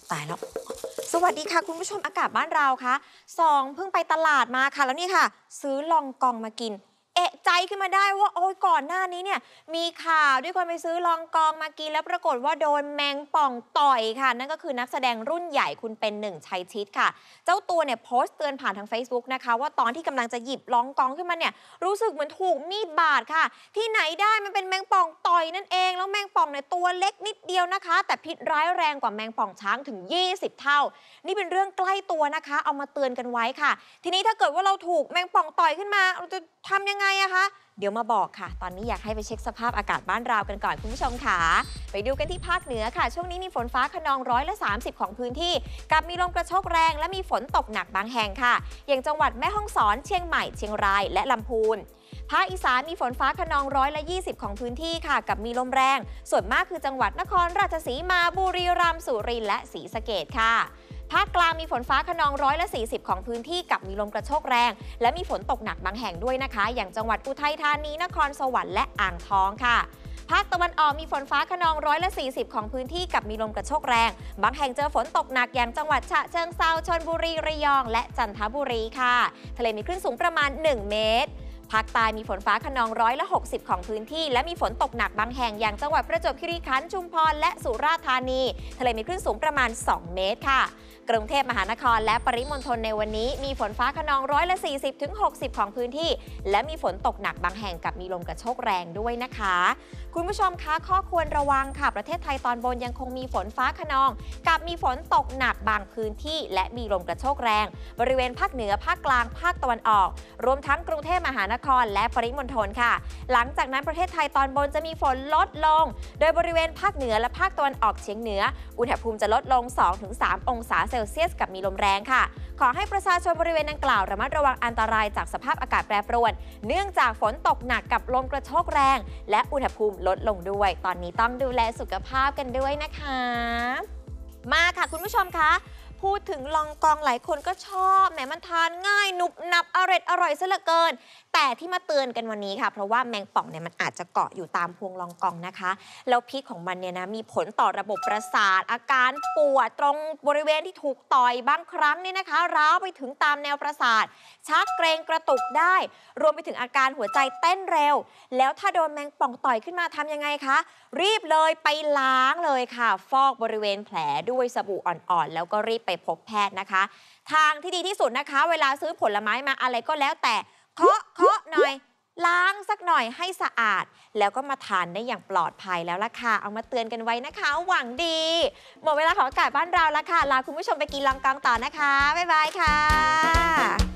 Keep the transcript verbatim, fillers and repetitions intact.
ตายแล้วสวัสดีค่ะคุณผู้ชมอากาศบ้านเราคะสองเพิ่งไปตลาดมาค่ะแล้วนี่ค่ะซื้อลองกองมากินเอะใจขึ้นมาได้ว่าโอ้ยก่อนหน้านี้เนี่ยมีข่าวด้วยคนไปซื้อลองกองมากินแล้วปรากฏว่าโดนแมงป่องต่อยค่ะนั่นก็คือนักแสดงรุ่นใหญ่คุณเป็นหนึ่งชัยชิตค่ะเจ้าตัวเนี่ยโพสต์เตือนผ่านทาง Facebook นะคะว่าตอนที่กำลังจะหยิบลองกองขึ้นมาเนี่ยรู้สึกเหมือนถูกมีดบาดค่ะที่ไหนได้มันเป็นแมงป่องต่อยนั่นเองแล้วแมงป่องเนี่ยตัวเล็กนิดเดียวนะคะแต่พิษร้ายแรงกว่าแมงป่องช้างถึงยี่สิบเท่านี่เป็นเรื่องใกล้ตัวนะคะเอามาเตือนกันไว้ค่ะทีนี้ถ้าเกิดว่าเราถูกแมงป่องต่อยขึ้นมาเราจะทำยังไงอะคะเดี๋ยวมาบอกค่ะตอนนี้อยากให้ไปเช็คสภาพอากาศบ้านเรากันก่อนคุณผู้ชมค่ะไปดูกันที่ภาคเหนือค่ะช่วงนี้มีฝนฟ้าคะนองร้อยละสามสิบของพื้นที่กับมีลมกระโชกแรงและมีฝนตกหนักบางแห่งค่ะอย่างจังหวัดแม่ฮ่องสอนเชียงใหม่เชียงรายและลำพูนภาคอีสานมีฝนฟ้าคะนองร้อยละยี่สิบของพื้นที่ค่ะกับมีลมแรงส่วนมากคือจังหวัดนครราชสีมาบุรีรัมย์สุรินทร์และศรีสะเกษค่ะภาคกลางมีฝนฟ้าคะนองร้อยละสี่สิบของพื้นที่กับมีลมกระโชกแรงและมีฝนตกหนักบางแห่งด้วยนะคะอย่างจังหวัดอุทัยธานีนครสวรรค์และอ่างทองค่ะภาคตะวันออกมีฝนฟ้าคะนองร้อยละสี่สิบของพื้นที่กับมีลมกระโชกแรงบางแห่งเจอฝนตกหนักอย่างจังหวัดฉะเชิงเทราชลบุรีระยองและจันทบุรีค่ะทะเลมีคลื่นสูงประมาณหนึ่งเมตรภาคใต้มีฝนฟ้าคะนองร้อยละหกสิบของพื้นที่และมีฝนตกหนักบางแห่งอย่างจังหวัดประจวบคีรีขันธ์ชุมพรและสุราษฎร์ธานีทะเลมีคลื่นสูงประมาณสองเมตรค่ะกรุงเทพมหานครและปริมณฑลในวันนี้มีฝนฟ้าคะนองร้อยละสี่สิบถึงหกสิบของพื้นที่และมีฝนตกหนักบางแห่งกับมีลมกระโชกแรงด้วยนะคะคุณผู้ชมคะข้อควรระวังค่ะประเทศไทยตอนบนยังคงมีฝนฟ้าคะนองกับมีฝนตกหนักบางพื้นที่และมีลมกระโชกแรงบริเวณภาคเหนือภาคกลางภาคตะวันออกรวมทั้งกรุงเทพมหานครและปริมณฑลค่ะหลังจากนั้นประเทศไทยตอนบนจะมีฝนลดลงโดยบริเวณภาคเหนือและภาคตะวันออกเฉียงเหนืออุณหภูมิจะลดลง สองถึงสาม องศาเซลเซียสกับมีลมแรงค่ะขอให้ประชาชนบริเวณดังกล่าวระมัดระวังอันตรายจากสภาพอากาศแปรปรวนเนื่องจากฝนตกหนักกับลมกระโชกแรงและอุณหภูมิลดลงด้วยตอนนี้ต้องดูแลสุขภาพกันด้วยนะคะมาค่ะคุณผู้ชมคะพูดถึงลองกองหลายคนก็ชอบแหมมันทานง่ายหนุบหนับอร่อยอร่อยซะเหลือเกินแต่ที่มาเตือนกันวันนี้ค่ะเพราะว่าแมงป่องเนี่ยมันอาจจะเกาะอยู่ตามพวงลองกองนะคะแล้วพิษของมันเนี่ยนะมีผลต่อระบบประสาทอาการปวดตรงบริเวณที่ถูกต่อยบางครั้งเนี่ยนะคะร้าวไปถึงตามแนวประสาทชักเกรงกระตุกได้รวมไปถึงอาการหัวใจเต้นเร็วแล้วถ้าโดนแมงป่องต่อยขึ้นมาทำยังไงคะรีบเลยไปล้างเลยค่ะฟอกบริเวณแผลด้วยสบู่อ่อนๆแล้วก็รีบไปพบแพทย์นะคะทางที่ดีที่สุดนะคะเวลาซื้อผลไม้มาอะไรก็แล้วแต่เคาะเคาะหน่อยล้างสักหน่อยให้สะอาดแล้วก็มาทานได้อย่างปลอดภัยแล้วล่ะค่ะเอามาเตือนกันไว้นะคะหวังดีหมดเวลาของอากาศบ้านเราแล้วค่ะลาคุณผู้ชมไปกินลองกองต่อนะคะบ๊ายบายค่ะ